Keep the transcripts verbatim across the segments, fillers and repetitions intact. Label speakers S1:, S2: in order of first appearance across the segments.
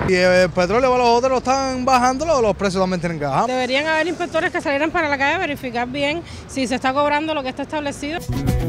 S1: Y el petróleo para los otros lo están bajando, los precios también tienen que bajar.
S2: Deberían haber inspectores que salieran para la calle a verificar bien si se está cobrando lo que está establecido.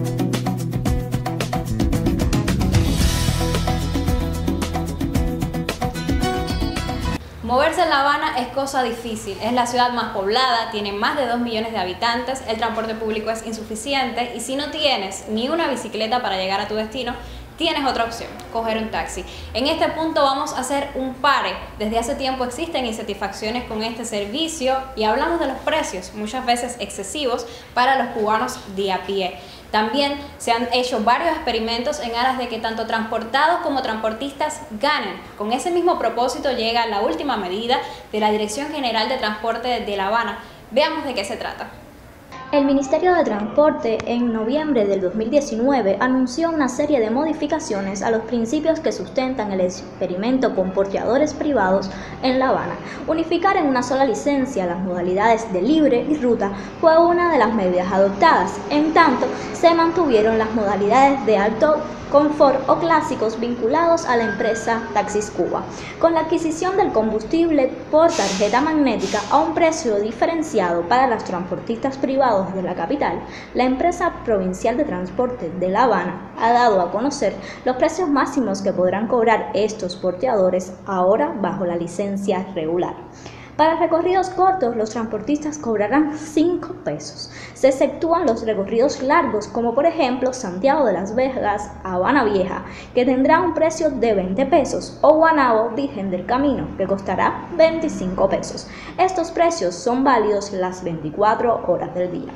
S3: Moverse en La Habana es cosa difícil, es la ciudad más poblada, tiene más de dos millones de habitantes, el transporte público es insuficiente y si no tienes ni una bicicleta para llegar a tu destino, tienes otra opción, coger un taxi. En este punto vamos a hacer un pare. Desde hace tiempo existen insatisfacciones con este servicio y hablamos de los precios, muchas veces excesivos para los cubanos de a pie. También se han hecho varios experimentos en aras de que tanto transportados como transportistas ganen. Con ese mismo propósito llega la última medida de la Dirección General de Transporte de La Habana. Veamos de qué se trata.
S4: El Ministerio de Transporte en noviembre del dos mil diecinueve anunció una serie de modificaciones a los principios que sustentan el experimento con porteadores privados en La Habana. Unificar en una sola licencia las modalidades de libre y ruta fue una de las medidas adoptadas. En tanto, se mantuvieron las modalidades de alto confort o clásicos vinculados a la empresa Taxis Cuba, con la adquisición del combustible por tarjeta magnética a un precio diferenciado para los transportistas privados de la capital. La empresa provincial de transporte de La Habana ha dado a conocer los precios máximos que podrán cobrar estos porteadores ahora bajo la licencia regular. Para recorridos cortos, los transportistas cobrarán cinco pesos. Se exceptúan los recorridos largos, como por ejemplo Santiago de las Vegas a Habana Vieja, que tendrá un precio de veinte pesos, o Guanabo Virgen del Camino, que costará veinticinco pesos. Estos precios son válidos las veinticuatro horas del día.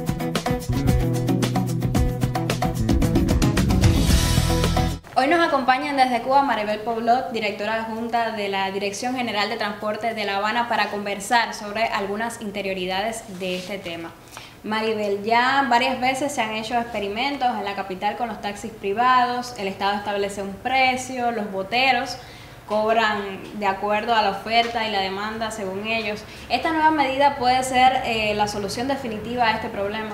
S3: Hoy nos acompañan desde Cuba Maribel Poblot, directora adjunta de la Dirección General de Transporte de La Habana, para conversar sobre algunas interioridades de este tema. Maribel, ya varias veces se han hecho experimentos en la capital con los taxis privados, el Estado establece un precio, los boteros cobran de acuerdo a la oferta y la demanda según ellos. ¿Esta nueva medida puede ser eh, la solución definitiva a este problema?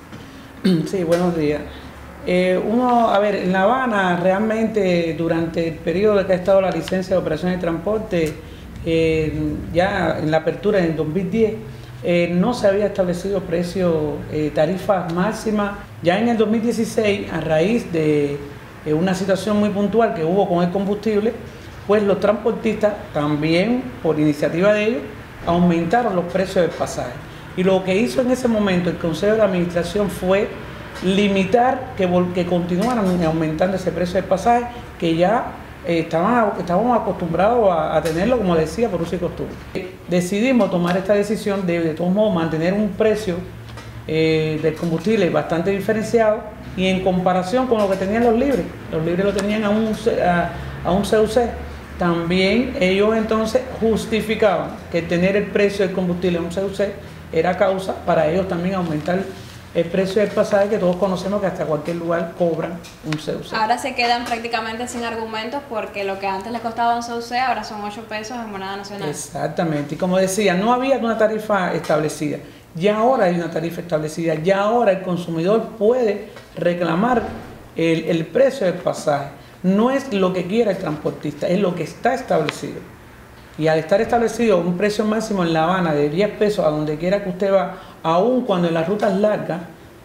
S5: Sí, buenos días. Eh, uno, a ver, en La Habana realmente durante el periodo que ha estado la licencia de operaciones de transporte, eh, ya en la apertura en el dos mil diez, eh, no se había establecido precio, eh, tarifas máximas. Ya en el dos mil dieciséis, a raíz de eh, una situación muy puntual que hubo con el combustible, pues los transportistas también, por iniciativa de ellos, aumentaron los precios del pasaje. Y lo que hizo en ese momento el Consejo de Administración fue limitar que, que continuaran aumentando ese precio del pasaje, que ya eh, estaban, estábamos acostumbrados a, a tenerlo, como decía, por uso y costumbre. Decidimos tomar esta decisión de, de todos modos, mantener un precio eh, del combustible bastante diferenciado y en comparación con lo que tenían los libres. Los libres lo tenían a un, a, a un C U C. También ellos entonces justificaban que tener el precio del combustible a un C U C era causa para ellos también aumentar el precio del pasaje, que todos conocemos que hasta cualquier lugar cobran un C U C.
S3: Ahora se quedan prácticamente sin argumentos porque lo que antes les costaba un C U C ahora son ocho pesos en moneda nacional.
S5: Exactamente, y como decía, no había una tarifa establecida, ya ahora hay una tarifa establecida, ya ahora el consumidor puede reclamar el, el precio del pasaje. No es lo que quiera el transportista, es lo que está establecido. Y al estar establecido un precio máximo en La Habana de diez pesos a donde quiera que usted va, aun cuando en las rutas largas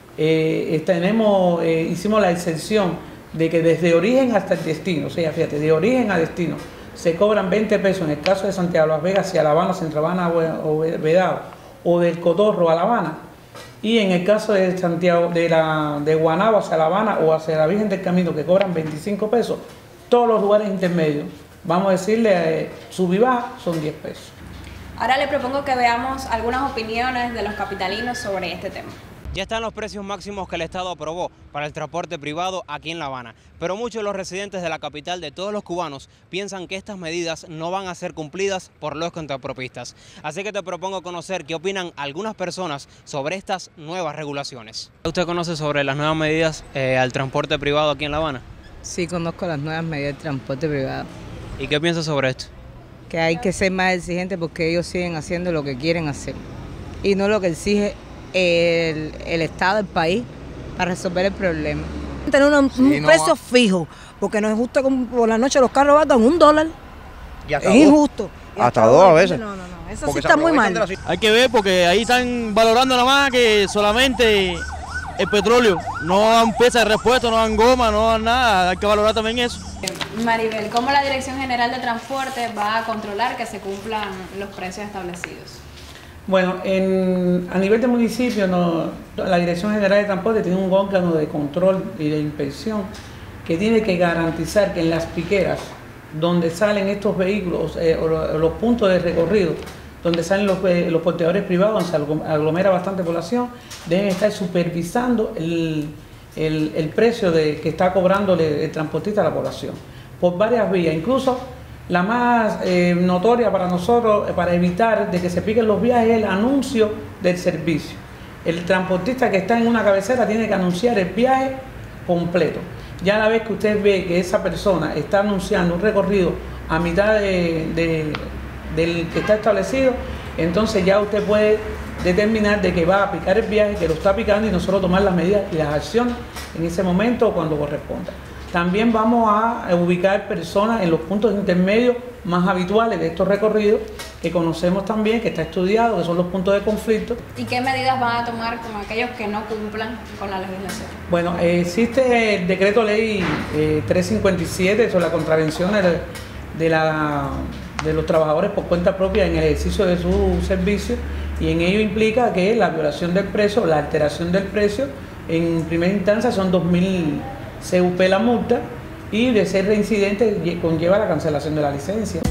S5: eh, tenemos, eh, hicimos la excepción de que desde origen hasta el destino, o sea, fíjate, de origen a destino, se cobran veinte pesos en el caso de Santiago de Las Vegas hacia La Habana, Centro Habana o Vedado, o del Cotorro a La Habana, y en el caso de Santiago, de, la, de Guanabo hacia La Habana o hacia la Virgen del Camino, que cobran veinticinco pesos, todos los lugares intermedios, vamos a decirle, eh, sub y baja, son diez pesos.
S3: Ahora le propongo que veamos algunas opiniones de los capitalinos sobre este tema.
S6: Ya están los precios máximos que el Estado aprobó para el transporte privado aquí en La Habana, pero muchos de los residentes de la capital, de todos los cubanos, piensan que estas medidas no van a ser cumplidas por los contrapropistas. Así que te propongo conocer qué opinan algunas personas sobre estas nuevas regulaciones. ¿Usted conoce sobre las nuevas medidas eh, al transporte privado aquí en La Habana?
S7: Sí, conozco las nuevas medidas del transporte privado.
S6: ¿Y qué piensa sobre esto?
S7: Que hay que ser más exigentes porque ellos siguen haciendo lo que quieren hacer y no lo que exige el, el Estado, el país, para resolver el problema.
S8: Tener un, sí, un no precio va. fijo, porque no es justo que por la noche los carros valgan un dólar. Y hasta
S9: es
S8: dos.
S9: injusto. Y
S8: Hasta dos a veces.
S9: No, no, no, eso
S8: Porque
S9: sí
S8: se
S9: está muy
S8: aprovechan
S9: mal.
S8: de la situación.
S10: Hay que ver porque ahí están valorando nada más que solamente el petróleo. No dan piezas de repuesto, no dan goma, no dan nada. Hay que valorar también eso.
S3: Maribel, ¿cómo la Dirección General de Transporte va a controlar que se cumplan los precios establecidos?
S5: Bueno, en, a nivel de municipio, no, la Dirección General de Transporte tiene un órgano de control y de inspección que tiene que garantizar que en las piqueras donde salen estos vehículos, eh, o los puntos de recorrido, donde salen los, eh, los porteadores privados, donde se aglomera bastante población, deben estar supervisando el, el, el precio de, que está cobrándole el transportista a la población, por varias vías. Incluso la más eh, notoria para nosotros, eh, para evitar de que se piquen los viajes, es el anuncio del servicio. El transportista que está en una cabecera tiene que anunciar el viaje completo. Ya a la vez que usted ve que esa persona está anunciando un recorrido a mitad de, de, del que está establecido, entonces ya usted puede determinar de que va a picar el viaje, que lo está picando, y nosotros tomar las medidas y las acciones en ese momento o cuando corresponda. También vamos a ubicar personas en los puntos intermedios más habituales de estos recorridos, que conocemos también, que está estudiado, que son los puntos de conflicto.
S3: ¿Y qué medidas van a tomar con aquellos que no cumplan con la legislación?
S5: Bueno, eh, existe el decreto ley eh, trescientos cincuenta y siete sobre la contravención de, de, la, de los trabajadores por cuenta propia en el ejercicio de su servicio, y en ello implica que la violación del precio, la alteración del precio, en primera instancia son dos mil C U P la multa, y de ser reincidente conlleva la cancelación de la licencia.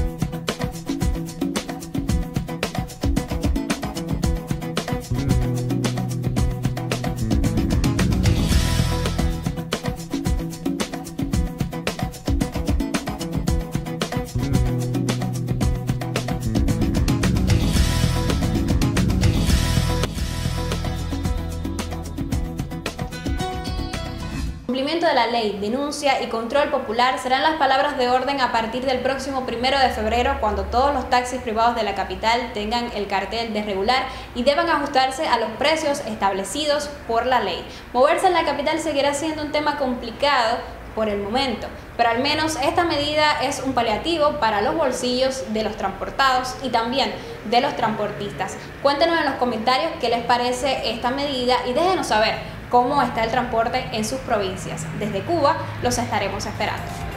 S3: Cumplimiento de la ley, denuncia y control popular serán las palabras de orden a partir del próximo primero de febrero, cuando todos los taxis privados de la capital tengan el cartel de regular y deban ajustarse a los precios establecidos por la ley. Moverse en la capital seguirá siendo un tema complicado por el momento, pero al menos esta medida es un paliativo para los bolsillos de los transportados y también de los transportistas. Cuéntenos en los comentarios qué les parece esta medida y déjenos saber cómo está el transporte en sus provincias. Desde Cuba los estaremos esperando.